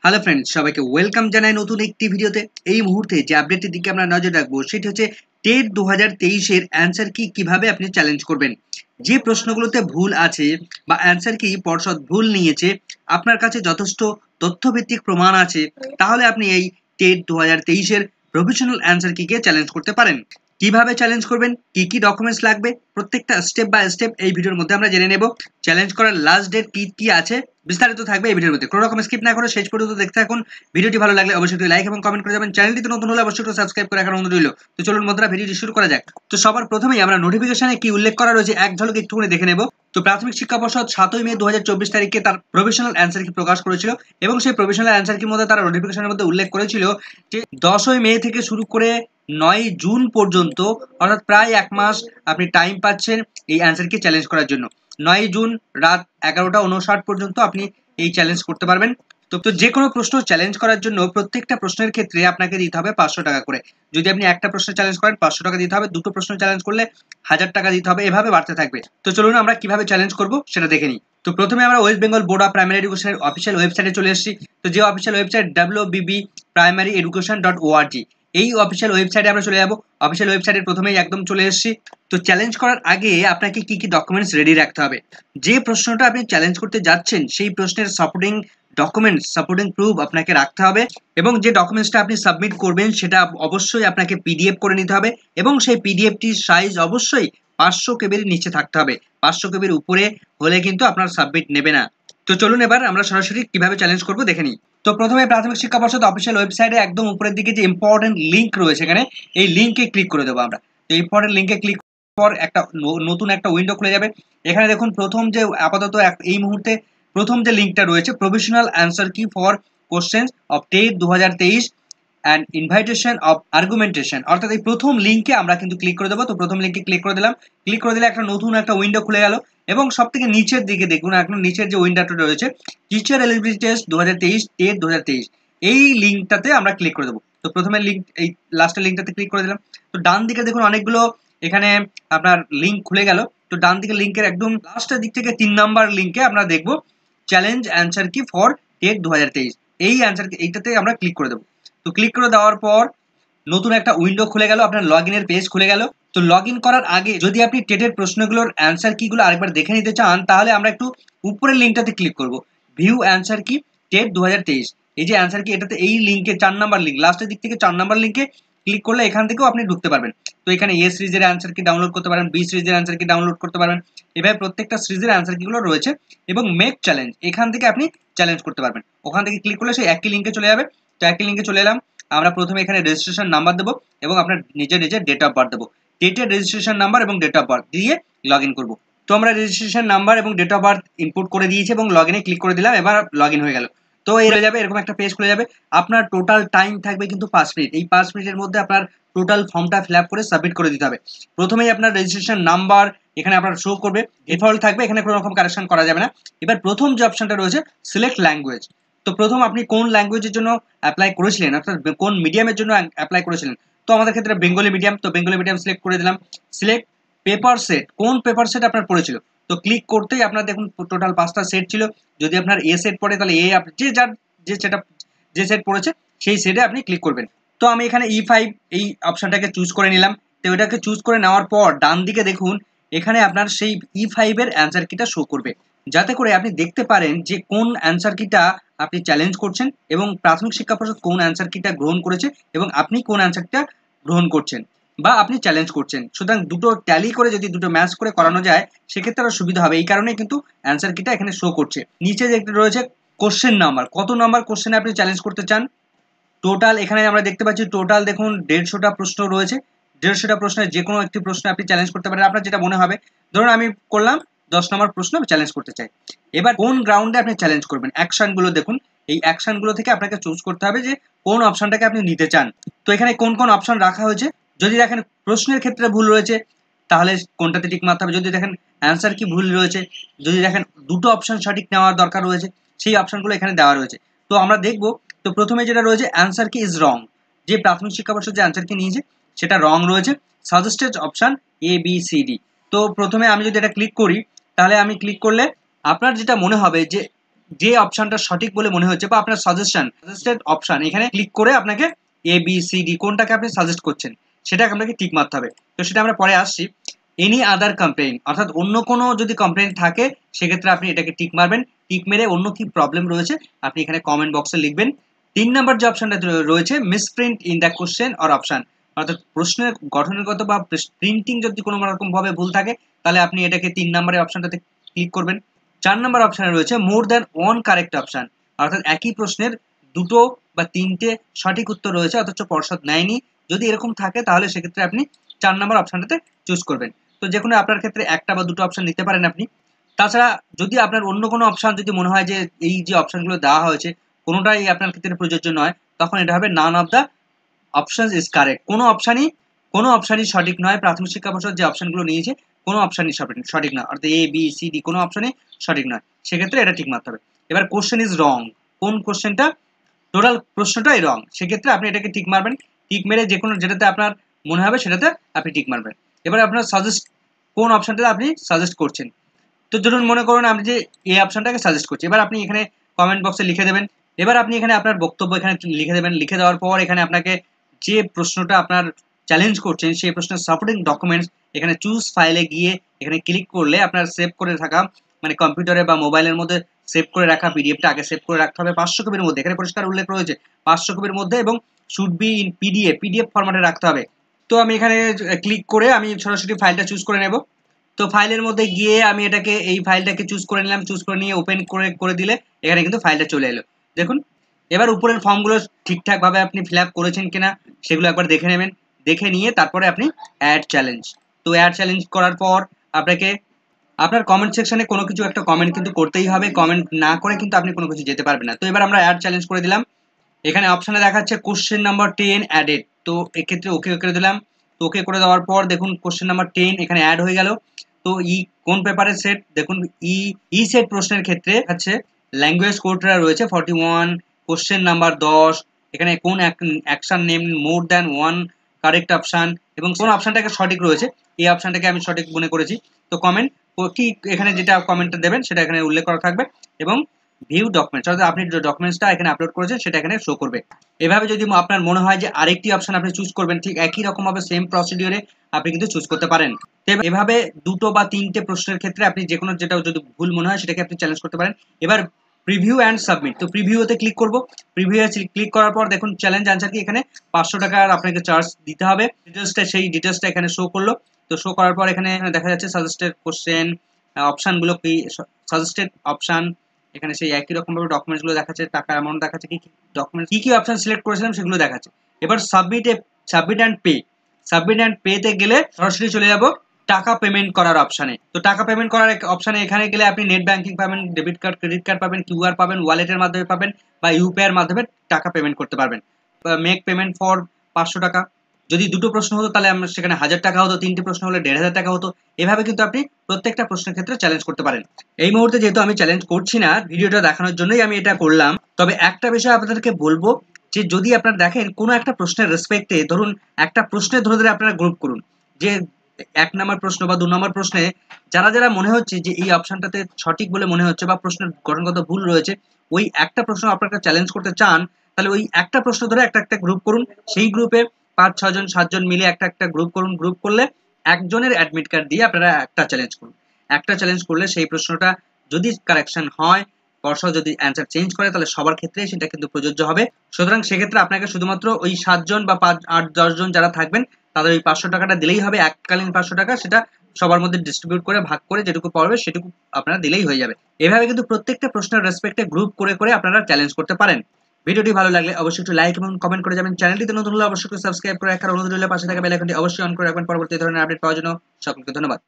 Hello friends, সবাইকে welcome জানাই নতুন একটি ভিডিওতে। এই মুহূর্তে যে আপডেটটির দিকে আমরা নজর রাখবো সেটি হচ্ছে টেট 2023 এর অ্যান্সার কি কিভাবে আপনি চ্যালেঞ্জ করবেন। যে প্রশ্নগুলোতে ভুল আছে বা অ্যান্সার কি পর্ষদ ভুল নিয়েছে, আপনার কাছে যথেষ্ট তথ্যভিত্তিক প্রমাণ আছে, তাহলে আপনি এই টেট 2023 এর প্রফেশনাল অ্যান্সার কিকে চ্যালেঞ্জ করতে পারেন। কিভাবে চ্যালেঞ্জ করবেন, কি কি ডকুমেন্টস লাগবে, প্রত্যেকটা স্টেপ বাই স্টেপ এই ভিডিওর মধ্যে আমরা জেনে নেব। চ্যালেঞ্জ করার লাস্ট ডেট কি কি আছে বিস্তারিত থাকবে এই ভিডিওর মধ্যে। কোনো রকম স্কিপ না করে শেষ পর্যন্ত দেখতে থাকুন। ভিডিওটি ভালো লাগলে অবশ্যই লাইক এবং কমেন্ট করে যাবেন। চ্যানেলটিতে নতুন হলে অবশ্যই সাবস্ক্রাইব করে রাখার অনুরোধ রইল। তো চলুন বন্ধুরা, ভিডিওটি শুরু করা যাক। তো সবার প্রথমেই আমরা নোটিফিকেশনে কি উল্লেখ করা রয়েছে এক ঝলক একটুখানি দেখে নেব। তো প্রাথমিক শিক্ষা পর্ষদ 7 মে 2024 তারিখে তার প্রফেশনাল অ্যান্সার কি প্রকাশ করেছিল এবং সেই প্রফেশনাল অ্যান্সার কির মধ্যে তারা নোটিফিকেশনের মধ্যে উল্লেখ করেছিল যে 10 মে থেকে শুরু করে 9 জুন পর্যন্ত, অর্থাৎ প্রায় এক মাস আপনি টাইম পাচ্ছেন এই অ্যান্সার কি চ্যালেঞ্জ করার জন্য। 9 জুন রাত 11:59 পর্যন্ত আপনি এই চ্যালেঞ্জ করতে পারবেন। তো যে কোনো প্রশ্ন চ্যালেঞ্জ করার জন্য প্রত্যেকটা প্রশ্নের ক্ষেত্রে আপনাকে দিতে হবে 500 টাকা করে। যদি আপনি একটা প্রশ্ন চ্যালেঞ্জ করেন 500 টাকা দিতে হবে, দুটো প্রশ্ন চ্যালেঞ্জ করলে 1000 টাকা দিতে হবে, এভাবে বাড়তে থাকবে। তো চলুন আমরা কিভাবে চ্যালেঞ্জ করব সেটা দেখে নিই। তো প্রথমে আমরা West Bengal board of primary এডুকেশনের অফিসিয়াল ওয়েবসাইটে চলে এসেছি। তো যে অফিসিয়াল ওয়েবসাইট wbbprimaryeducation.org, এই অফিসিয়াল ওয়েবসাইটে আমরা চলে যাব। অফিসিয়াল ওয়েবসাইটের প্রথমেই একদম চলে এসেছি। তো চ্যালেঞ্জ করার আগে আপনাকে কি কি ডকুমেন্টস রেডি রাখতে হবে। যে প্রশ্নটা আপনি চ্যালেঞ্জ করতে যাচ্ছেন সেই প্রশ্নের সাপোর্টিং ডকুমেন্টস, সাপোর্টিং প্রুফ আপনাকে রাখতে হবে এবং যে ডকুমেন্টসটা আপনি সাবমিট করবেন সেটা অবশ্যই আপনাকে পিডিএফ করে নিতে হবে এবং সেই পিডিএফটির সাইজ অবশ্যই 500 কেবির নিচে থাকতে হবে। 500 কেবির উপরে হলে কিন্তু আপনার সাবমিট নেবে না। তো চলুন এবার আমরা সরাসরি কিভাবে চ্যালেঞ্জ করব দেখে নিই। তো প্রথমে প্রাথমিক শিক্ষা পর্ষদ অফিসিয়াল ওয়েবসাইটে একদম উপরের দিকে যে ইম্পর্টেন্ট লিংক রয়েছে, এখানে এই লিংকে ক্লিক করে দেবো আমরা। তো ইম্পর্টেন্ট লিংকে ক্লিক পর একটা নতুন একটা উইন্ডো খুলে যাবে। এখানে দেখুন প্রথম যে আপাতত এই মুহূর্তে প্রথম যে লিংকটা রয়েছে, professional answer key for questions of TET 2023 and invitation of argumentation, অর্থাৎ এই প্রথম লিংকে আমরা কিন্তু ক্লিক করে দেবো। তো প্রথম লিংকে ক্লিক করে দিলাম। ক্লিক করে দিলে একটা নতুন একটা উইন্ডো খুলে গেল এবং সব থেকে নিচের দিকে দেখুন, এখন নিচের যে উইন্ডোটা রয়েছে টিচার এলিজিবিলিটি টেস্ট 2023 টেট 2023, এই লিংকটাতে আমরা ক্লিক করে দেবো। তো প্রথমে লিংক, এই লাস্টের লিংকটাতে ক্লিক করে দিলাম। তো ডান দিকে দেখুন অনেকগুলো এখানে আপনার লিংক খুলে গেল। তো ডান দিকে লিংকের একদম লাস্টের দিক থেকে 3 নাম্বার লিংকে আমরা দেখবো challenge answer key for TET 2023, এই অ্যান্সার এইটাতে আমরা ক্লিক করে দেবো। তো ক্লিক করে দেওয়ার পর নতুন একটা উইন্ডো খুলে গেল, আপনার লগ ইনের পেজ খুলে গেল। তো লগ ইন করার আগে যদি আপনি টেটের প্রশ্নগুলোর অ্যান্সার কিগুলো আরেকবার দেখে নিতে চান, তাহলে আমরা একটু উপরের লিঙ্কটাতে ক্লিক করব, ভিউ অ্যান্সার কি টেট 2023, এই যে অ্যান্সার কি এটাতে এই লিঙ্কে 4 নাম্বার লিঙ্ক, লাস্টের দিক থেকে 4 নাম্বার লিঙ্কে ক্লিক করলে এখান থেকেও আপনি ঢুকতে পারবেন। তো এখানে এ সিরিজের অ্যান্সার কি ডাউনলোড করতে পারেন, বি সিরিজের অ্যান্সার কি ডাউনলোড করতে পারবেন, এভাবে প্রত্যেকটা সিরিজের অ্যান্সার কিগুলো রয়েছে এবং মেক চ্যালেঞ্জ, এখান থেকে আপনি চ্যালেঞ্জ করতে পারবেন। ওখান থেকে ক্লিক করলে সেই একই লিঙ্কে চলে যাবে। তো একই লিঙ্কে চলে এলাম। আমরা প্রথমে এখানে রেজিস্ট্রেশন নাম্বার দেবো এবং আপনার নিজের ডেট অফ বার্থ দেবো। টেটের রেজিস্ট্রেশন নাম্বার এবং ডেট অফ বার্থ দিয়ে লগ ইন করবো। তো আমরা রেজিস্ট্রেশন নাম্বার এবং ডেট অফ বার্থ ইনপুট করে দিয়েছি এবং লগ ইনে ক্লিক করে দিলাম। এবার লগ ইন হয়ে গেল। তো এই হয়ে যাবে, এরকম একটা পেজ খুলে যাবে। আপনার টোটাল টাইম থাকবে কিন্তু 5 মিনিট। এই 5 মিনিটের মধ্যে আপনার টোটাল ফর্মটা ফিল আপ করে সাবমিট করে দিতে হবে। প্রথমেই আপনার রেজিস্ট্রেশন নাম্বার এখানে আপনার শো করবে, ডিফল্ট থাকবে, এখানে কোনো রকম কারেকশন করা যাবে না। এবার প্রথম যে অপশনটা রয়েছে সিলেক্ট ল্যাঙ্গুয়েজ, তো প্রথম আপনি কোন ল্যাঙ্গুয়েজের জন্য অ্যাপ্লাই করেছিলেন, অর্থাৎ কোন মিডিয়ামের জন্য অ্যাপ্লাই করেছিলেন। তো আমাদের ক্ষেত্রে বেঙ্গলি মিডিয়াম, তো বেঙ্গলি মিডিয়াম সিলেক্ট করে দিলাম। সিলেক্ট পেপার সেট, কোন পেপার সেট আপনার পড়েছিল। তো ক্লিক করতেই আপনার দেখুন টোটাল 5টা সেট ছিল। যদি আপনার এ সেট পড়ে তাহলে এ, যে সেট পড়েছে সেই সেটে আপনি ক্লিক করবেন। তো আমি এখানে E5 এই অপশনটাকে চুজ করে নিলাম। তো এটাকে চুজ করে নেওয়ার পর ডান দিকে দেখুন এখানে আপনার সেই E5 এর অ্যান্সার কিটা শো করবে, যাতে করে আপনি দেখতে পারেন যে কোন অ্যান্সার কিটা আপনি চ্যালেঞ্জ করছেন এবং প্রাথমিক শিক্ষা পর্ষদ কোন অ্যান্সার কিটা গ্রহণ করেছে এবং আপনি কোন অ্যান্সারটা গ্রহণ করছেন বা আপনি চ্যালেঞ্জ করছেন। সুতরাং দুটো ট্যালি করে যদি দুটো ম্যাচ করে করানো যায় সেক্ষেত্রে আরো সুবিধা হবে। এই কারণেই কিন্তু অ্যান্সার কিটা এখানে শো করছে। নিচে যে রয়েছে কোশ্চেন নাম্বার, কত নাম্বার কোশ্চেনে আপনি চ্যালেঞ্জ করতে চান। টোটাল এখানে আমরা দেখতে পাচ্ছি টোটাল দেখুন 150টা প্রশ্ন রয়েছে। 150টা প্রশ্নের যে কোনো একটি প্রশ্নে আপনি চ্যালেঞ্জ করতে পারেন, আপনার যেটা মনে হবে। ধরুন আমি করলাম 10 নম্বর প্রশ্ন চ্যালেঞ্জ করতে চাই। এবার কোন গ্রাউন্ডে আপনি চ্যালেঞ্জ করবেন, অ্যাকশনগুলো দেখুন। এই অ্যাকশনগুলো থেকে আপনাকে চুজ করতে হবে যে কোন অপশনটাকে আপনি নিতে চান। তো এখানে কোন কোন অপশন রাখা হয়েছে, যদি দেখেন প্রশ্নের ক্ষেত্রে ভুল রয়েছে তাহলে কোনটাতে টিক মারতে হবে, যদি দেখেন অ্যান্সার কি ভুল রয়েছে, যদি দেখেন দুটো অপশন সঠিক নেওয়ার দরকার রয়েছে, সেই অপশনগুলো এখানে দেওয়া রয়েছে। তো আমরা দেখব। তো প্রথমে যেটা রয়েছে অ্যান্সার কি ইজ রং, যে প্রাথমিক শিক্ষা পর্ষদ যে অ্যান্সার কি নিয়েছে সেটা রং রয়েছে। Suggested option ABCD। তো প্রথমে আমি যদি এটা ক্লিক করি, তাহলে আমি ক্লিক করলে আপনার যেটা মনে হবে যে যে অপশনটা সঠিক বলে মনে হচ্ছে বা আপনার সাজেস্টেড অপশন, এখানে ক্লিক করে আপনাকে এ বি সি ডি কোনটাকে আপনি সাজেস্ট করছেন সেটাকে আপনাকে টিক মারতে হবে। তো সেটা আমরা পরে আসছি। এনি আদার কমপ্লেইন, অর্থাৎ অন্য কোনো যদি কমপ্লেইন থাকে সেক্ষেত্রে আপনি এটাকে টিক মারবেন। টিক মেরে অন্য কি প্রবলেম রয়েছে আপনি এখানে কমেন্ট বক্সে লিখবেন। 3 নাম্বার যে অপশনটা রয়েছে misprint in the question or option, অর্থাৎ প্রশ্নের গঠনগত বা প্রিন্টিং যদি কোনো রকম ভাবে ভুল থাকে তাহলে আপনি এটাকে 3 নম্বরের অপশনটাতে ক্লিক করবেন। 4 নম্বর অপশনে রয়েছে more than one correct option, অর্থাৎ একই প্রশ্নের দুটো বা তিনটে সঠিক উত্তর রয়েছে অথচ পর্ষদ নেয়নি, যদি এরকম থাকে তাহলে সেক্ষেত্রে আপনি 4 নম্বর অপশনটাতে চুজ করবেন। তো যে কোনো আপনার ক্ষেত্রে একটা বা দুটো অপশন নিতে পারেন আপনি। তাছাড়া যদি আপনার অন্য কোনো অপশন যদি মনে হয় যে এই যে অপশনগুলো দেওয়া হয়েছে কোনোটাই আপনার ক্ষেত্রে প্রযোজ্য নয়, তখন এটা হবে none of the option is correct, কোনো অপশনই সঠিক নয়। প্রাথমিক শিক্ষা পর্ষদ যে অপশনগুলো নিয়েছে কোনো অপশনই সঠিক নয়, অর্থাৎ এ বি সি ডি কোনো অপশনই সঠিক নয়, সেক্ষেত্রে এটা ঠিক মারতে হবে। এবার কোশ্চেন ইজ রং, কোন কোশ্চেনটা টোটাল প্রশ্নটাই রং, সেক্ষেত্রে আপনি এটাকে টিক মারবেন। টিক মেরে যে কোনো যেটাতে আপনার মনে হবে সেটাতে আপনি টিক মারবেন। এবার আপনার সাজেস্ট কোন অপশনটাতে আপনি সাজেস্ট করছেন, তো ধরুন মনে করুন আপনি যে এই অপশনটাকে সাজেস্ট করছি, এবার আপনি এখানে কমেন্ট বক্সে লিখে দেবেন। এবার আপনি এখানে আপনার বক্তব্য এখানে লিখে দেবেন। লিখে দেওয়ার পর এখানে আপনাকে যে প্রশ্নটা আপনার চ্যালেঞ্জ করছেন সেই প্রশ্নের সাপোর্টিং ডকুমেন্টস এখানে চুজ ফাইলে গিয়ে এখানে ক্লিক করলে আপনার সেভ করে থাকা মানে কম্পিউটারে বা মোবাইলের মধ্যে সেভ করে রাখা পিডিএফটা আগে সেভ করে রাখতে হবে 500 কপির মধ্যে, এখানে পরিষ্কার উল্লেখ রয়েছে 500 কপির মধ্যে, এবং শুড বি ইন পিডিএফ ফরম্যাটে রাখতে হবে। তো আমি এখানে ক্লিক করে আমি সরাসরি ফাইলটা চুজ করে নেব। তো ফাইলের মধ্যে গিয়ে আমি এটাকে এই ফাইলটাকে চুজ করে নিলাম, চুজ করে নিয়ে ওপেন করে দিলে এখানে কিন্তু ফাইলটা চলে এলো। দেখুন এবার উপরের ফর্মগুলো ঠিকঠাক ভাবে আপনি ফিল আপ করেছেন কিনা সেগুলো একবার দেখে নেবেন। দেখে নিয়ে তারপরে আপনি অ্যাড চ্যালেঞ্জ, তো অ্যাড চ্যালেঞ্জ করার পর আপনাকে আপনার কমেন্ট সেকশনে কোনো কিছু একটা কমেন্ট কিন্তু করতেই হবে, কমেন্ট না করে কিন্তু আপনি কোনো কিছু যেতে পারবেন না। তো এবার আমরা অ্যাড চ্যালেঞ্জ করে দিলাম। এখানে অপশনে দেখাচ্ছে কোশ্চেন নাম্বার 10 অ্যাডেড, তো এক্ষেত্রে ওকে করে দিলাম। তো ওকে করে দেওয়ার পর দেখুন কোশ্চেন নাম্বার 10 এখানে অ্যাড হয়ে গেল। তো কোন পেপারের সেট, দেখুন ই সেট প্রশ্নের ক্ষেত্রে আছে ল্যাঙ্গুয়েজ কোডটা রয়েছে 41, কোশ্চেন নাম্বার 10, এখানে কোন action name more than one correct option এবং কোন অপশনটাকে সঠিক রয়েছে এই অপশনটাকে আমি সঠিক মনে করেছি। তো কমেন্ট কি এখানে যেটা কমেন্টটা দেবেন সেটা এখানে উল্লেখ করা থাকবে এবং ভিউ ডকুমেন্টস, অর্থাৎ আপনি যে ডকুমেন্টসটা এখানে আপলোড করেছেন সেটা এখানে শো করবে। এভাবে যদি আপনার মনে হয় যে আরেকটি অপশন আপনি চুজ করবেন ঠিক একই রকম ভাবে সেম প্রসিডিওরে আপনি কিন্তু চুজ করতে পারেন। এভাবে দুটো বা তিনটে প্রশ্নের ক্ষেত্রে আপনি যে কোনো যেটা যদি ভুল মনে হয় সেটাকে আপনি চ্যালেঞ্জ করতে পারেন। এবার প্রিভিউ অ্যান্ড সাবমিট, তো প্রিভিউতে ক্লিক করব। প্রিভিউ ক্লিক করার পর দেখুন চ্যালেঞ্জ আনসার কি এখানে 500 টাকার আপনাকে চার্জ দিতে হবে। সেই ডিটেলসটা এখানে শো করলো। তো শো করার পর এখানে দেখা যাচ্ছে সাজেস্টেড কোশ্চেন অপশনগুলো কি, সাজেস্টেড অপশন এখানে সেই একই রকম ভাবে ডকুমেন্টস গুলো দেখাচ্ছে, টাকা অ্যামাউন্ট দেখাচ্ছে, কি কি ডকুমেন্ট কি কি অপশন সিলেক্ট করেছিলাম সেগুলো দেখাচ্ছে। এবার সাবমিট অ্যান্ড পেতে গেলে সরাসরি চলে যাব টাকা পেমেন্ট করার অপশনে। তো টাকা পেমেন্ট করার অপশনে এখানে গেলে আপনি নেট ব্যাংকিং পাবেন, ডেবিট কার্ড, ক্রেডিট কার্ড পাবেন, কিউআর পাবেন, ওয়ালেটের মাধ্যমে পাবেন বা ইউপিআই এর মাধ্যমে টাকা পেমেন্ট করতে পারবেন। মেক পেমেন্ট ফর 500 টাকা, যদি দুটো প্রশ্ন হতো তাহলে আমরা সেখানে 1000 টাকা হতো, তিনটে প্রশ্ন হলে 1500 টাকা হতো। এভাবে কিন্তু আপনি প্রত্যেকটা প্রশ্নের ক্ষেত্রে চ্যালেঞ্জ করতে পারেন। এই মুহূর্তে যেহেতু আমি চ্যালেঞ্জ করছি না, ভিডিওটা দেখানোর জন্যই আমি এটা করলাম। তবে একটা বিষয় আপনাদেরকে বলবো যে যদি আপনারা দেখেন কোনো একটা প্রশ্নের রেসপেক্টে, ধরুন একটা প্রশ্নে ধরে ধরে আপনারা গ্রুপ করুন যে 1 নম্বর প্রশ্ন বা 2 নম্বর প্রশ্নে যারা যারা মনে হচ্ছে যে এই অপশনটাতে সঠিক বলে মনে হচ্ছে বা প্রশ্নের গঠনগত ভুল রয়েছে, ওই একটা প্রশ্ন আপনারা চ্যালেঞ্জ করতে চান, তাহলে ওই একটা প্রশ্ন ধরে একটা একটা গ্রুপ করুন। সেই গ্রুপে 5-6 জন 7 জন মিলে একটা একটা গ্রুপ করুন। গ্রুপ করলে একজনের অ্যাডমিট কার্ড দিয়ে আপনারা একটা চ্যালেঞ্জ করুন। একটা চ্যালেঞ্জ করলে সেই প্রশ্নটা যদি কারেকশন হয়, পর্ষদ যদি অ্যান্সার চেঞ্জ করে তাহলে সবার ক্ষেত্রে সেটা কিন্তু প্রযোজ্য হবে। সুতরাং সেক্ষেত্রে আপনাকে শুধুমাত্র ওই 7 জন বা 5, 8, 10 জন যারা থাকবেন তাদের ওই 500 টাকাটা দিলেই হবে, এককালীন 500 টাকা, সেটা সবার মধ্যে ডিস্ট্রিবিউট করে ভাগ করে যেটুকু পড়বে সেটুকু আপনারা দিলেই হয়ে যাবে। এভাবে কিন্তু প্রত্যেকটা প্রশ্নের রেসপেক্টে গ্রুপ করে করে আপনারা চ্যালেঞ্জ করতে পারেন। ভিডিওটি ভালো লাগলে অবশ্যই একটু লাইক এবং কমেন্ট করে যাবেন। চ্যানেলটিতে নতুন হলে অবশ্যই সাবস্ক্রাইব করে রাখার অনুরোধ রইল। পাশে থাকা বেল আইকনটি অবশ্যই অন করে রাখবেন পরবর্তী ধরনের আপডেট পাওয়ার জন্য। সকলকে ধন্যবাদ।